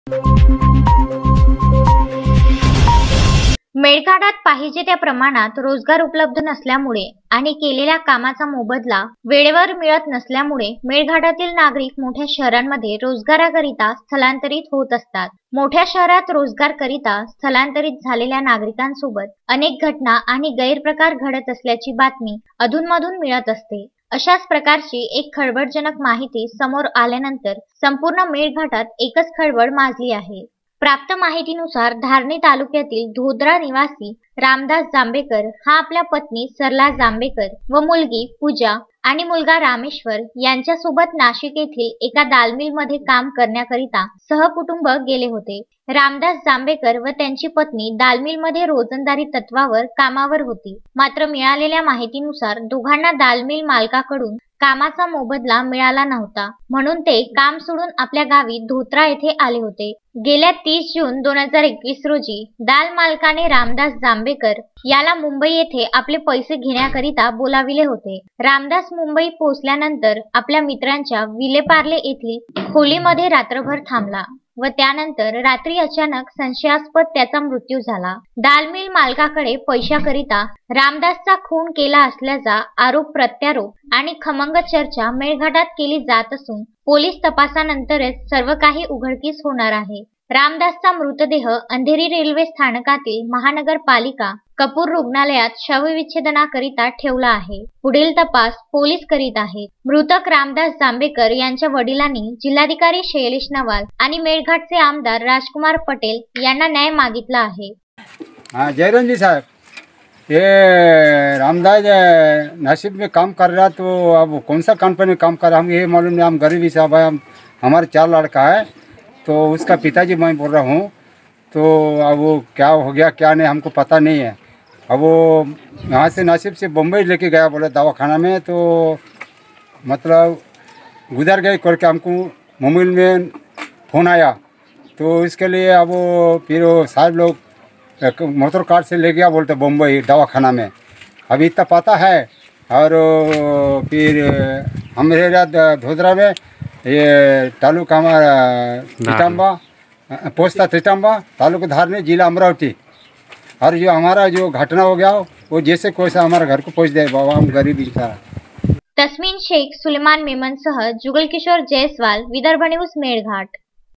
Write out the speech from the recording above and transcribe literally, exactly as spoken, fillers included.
मेळघाटात पाहिजे त्या प्रमाणात रोजगार उपलब्ध नसल्यामुळे आणि केलेल्या कामाचा मोबदला वेळेवर मिळत नसल्यामुळे मेळघाटातील नागरिक मोठ्या शहरांमध्ये रोजगाराकरिता स्थलांतरित होत असतात। मोठ्या शहरात रोजगारकरिता स्थलांतरित झालेल्या नागरिकांसोबत अनेक घटना आणि गैरप्रकार घडत असल्याची बातमी अधूनमधून मिळत असते। अशाच प्रकारची एक खळबळजनक माहिती समोर आल्यानंतर संपूर्ण मेळघाटात एकच खळबळ माजली आहे। प्राप्त माहितीनुसार धारणी तालुक्यातील धोदरा निवासी रामदास जांभेकर हा आपल्या पत्नी सरला जांभेकर व मुलगी पूजा आणि मुलगा रामेश्वर यांच्यासोबत नाशिक येथील एका दालमिल मध्ये काम करण्याकरिता सहकुटुंब गेले होते। रामदास जांभेकर व त्यांची पत्नी दालमिल मध्ये रोजंदारी तत्वावर कामावर होती। मात्र मिळालेल्या माहितीनुसार दोघांना दालमिल मालकाकडून कामाचा मोबदला मिळाला नव्हता, म्हणून ते काम सोडून आपल्या गावी धोत्रा येथे आले होते। गेल्या तीस जून दोन हजार एकवीस रोजी दाल मालकाने रामदास जांभेकर याला मुंबई येथे आपले पैसे घेण्याकरिता बोलाविले होते। रामदास मुंबई पोहोचल्यानंतर आपल्या मित्रांच्या विलेपार्ले येथील खोलीमध्ये रात्रभर थांबला व त्यानंतर रात्री अचानक संशयास्पद त्याचा मृत्यू झाला। दालमिल मालकाकडे पैशाकरिता रामदासचा खून केला असल्याचा आरोप प्रत्यारोप आणि खमंग चर्चा मेळघाटात केली जात असून पोलीस तपासानंतरच सर्व काही उघडकीस होणार आहे। रामदासचा मृतदेह अंधेरी रेल्वे स्थानकातील महानगरपालिका कपूर रुग्णालयात शवविच्छेदनाकरिता ठेवला आहे। पुढील तपास पोलीस करीत आहेत। मृतक रामदास जांभेकर यांच्या वडिलांनी जिल्हाधिकारी शैलेश नवाल आणि मेळघाटचे आमदार राजकुमार पटेल यांना न्याय मागितला आहे। हाँ जयरंज जी साहब, ये रामदास नासिक में काम कर रहा, तो अब कौन सा कंपनी में काम कर रहा हम ये मालूम नहीं। हम गरीबी साहब है, हम हमारे चार लड़का है, तो उसका पिताजी मैं बोल रहा हूँ। तो अब वो क्या हो गया क्या नहीं हमको पता नहीं है। अब वो यहाँ से नासिक से बम्बई लेके गया बोले दवाखाना में, तो मतलब गुजर गए करके हमको मोबाइल में फ़ोन आया। तो इसके लिए अब वो फिर वो सारे लोग मोटर कार से ले गया बोलते बम्बई दवाखाना में। अभी इतना पता है। और फिर हम रहे धोदरा में, ये तालुका हमारा तिटाम्बा पोस्ता तिटाम्बा तालुका धारनी जिला अमरावती। और जो हमारा जो घटना हो गया वो जैसे कोई सा हमारा घर को पहुँच दे बाबा, हम गरीब इंसान। तस्मीन शेख, सुलेमान मेमन सह जुगल किशोर जयसवाल, विदर्भ न्यूज, मेळघाट।